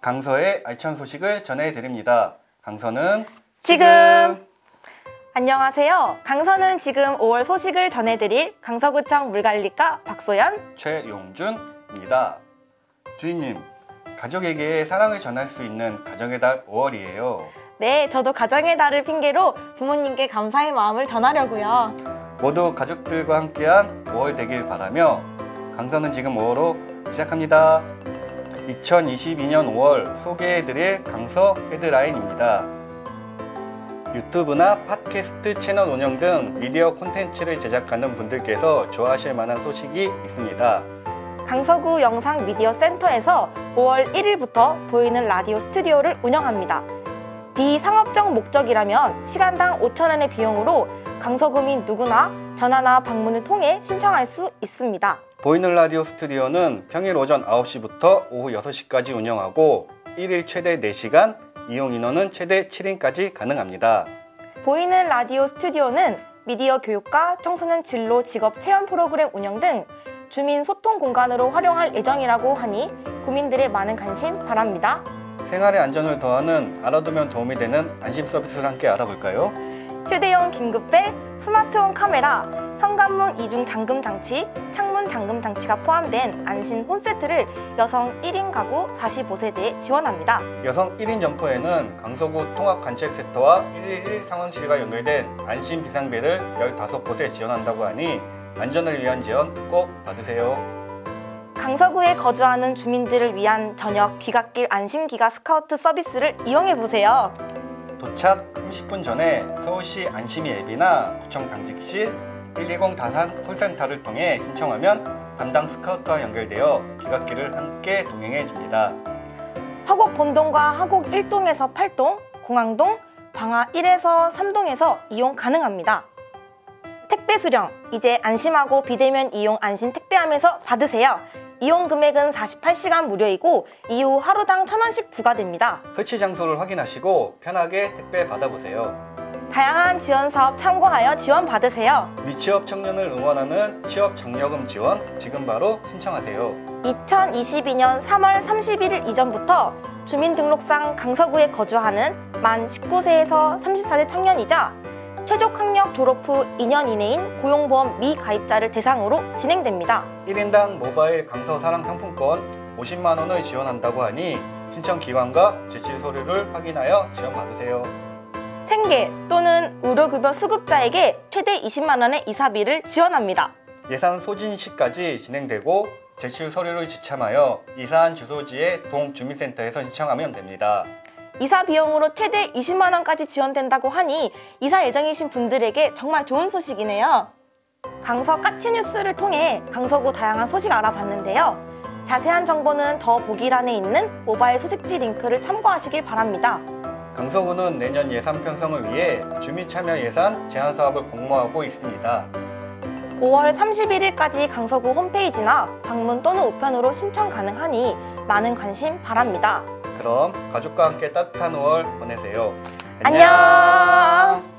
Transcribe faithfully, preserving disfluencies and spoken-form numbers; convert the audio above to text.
강서의 알찬 소식을 전해드립니다. 강서는 지금! 지금! 안녕하세요. 강서는 지금 오월 소식을 전해드릴 강서구청 물관리과 박소연, 최용준입니다. 주인님, 가족에게 사랑을 전할 수 있는 가정의 달 오월이에요. 네, 저도 가정의 달을 핑계로 부모님께 감사의 마음을 전하려고요. 모두 가족들과 함께한 오월 되길 바라며 강서는 지금 오월호 시작합니다. 이천이십이 년 오월 소개해드릴 강서 헤드라인입니다. 유튜브나 팟캐스트 채널 운영 등 미디어 콘텐츠를 제작하는 분들께서 좋아하실 만한 소식이 있습니다. 강서구 영상미디어센터에서 오월 일일부터 보이는 라디오 스튜디오를 운영합니다. 비상업적 목적이라면 시간당 오천 원의 비용으로 강서구민 누구나 전화나 방문을 통해 신청할 수 있습니다. 보이는 라디오 스튜디오는 평일 오전 아홉 시부터 오후 여섯 시까지 운영하고 일일 최대 네 시간, 이용 인원은 최대 칠 인까지 가능합니다. 보이는 라디오 스튜디오는 미디어 교육과 청소년 진로 직업 체험 프로그램 운영 등 주민 소통 공간으로 활용할 예정이라고 하니 구민들의 많은 관심 바랍니다. 생활의 안전을 더하는 알아두면 도움이 되는 안심 서비스를 함께 알아볼까요? 휴대용 긴급벨, 스마트홈 카메라, 현관문 이중 잠금 장치, 창문 잠금 장치가 포함된 안심 홈세트를 여성 일 인 가구 사십오 세대에 지원합니다. 여성 일 인 점포에는 강서구 통합관찰센터와 일일일 상황실과 연결된 안심 비상벨을 열다섯 곳에 지원한다고 하니 안전을 위한 지원 꼭 받으세요. 강서구에 거주하는 주민들을 위한 저녁 귀갓길 안심기가 스카우트 서비스를 이용해보세요. 도착 삼십 분 전에 서울시 안심이 앱이나 구청 당직실 일이공 다산 콜센터를 통해 신청하면 담당 스카우트와 연결되어 귀갓길을 함께 동행해 줍니다. 화곡 본동과 화곡 일 동에서 팔 동, 공항동, 방화 일에서 삼 동에서 이용 가능합니다. 택배 수령, 이제 안심하고 비대면 이용 안심 택배함에서 받으세요. 이용 금액은 사십팔 시간 무료이고 이후 하루당 천 원씩 부과됩니다. 설치 장소를 확인하시고 편하게 택배 받아보세요. 다양한 지원 사업 참고하여 지원 받으세요. 미취업 청년을 응원하는 취업 장려금 지원 지금 바로 신청하세요. 이천이십이 년 삼월 삼십일일 이전부터 주민등록상 강서구에 거주하는 만 십구 세에서 삼십사 세 청년이자 최종 학력 졸업 후 이 년 이내인 고용보험 미가입자를 대상으로 진행됩니다. 일 인당 모바일 강서 사랑 상품권 오십만 원을 지원한다고 하니 신청 기관과 제출 서류를 확인하여 지원받으세요. 생계 또는 의료급여 수급자에게 최대 이십만 원의 이사비를 지원합니다. 예산 소진 시까지 진행되고 제출 서류를 지참하여 이사한 주소지의 동주민센터에서 신청하면 됩니다. 이사 비용으로 최대 이십만 원까지 지원된다고 하니 이사 예정이신 분들에게 정말 좋은 소식이네요. 강서 까치뉴스를 통해 강서구 다양한 소식 알아봤는데요. 자세한 정보는 더 보기란에 있는 모바일 소식지 링크를 참고하시길 바랍니다. 강서구는 내년 예산 편성을 위해 주민참여 예산 제한 사업을 공모하고 있습니다. 오월 삼십일일까지 강서구 홈페이지나 방문 또는 우편으로 신청 가능하니 많은 관심 바랍니다. 그럼 가족과 함께 따뜻한 오월 보내세요. 안녕!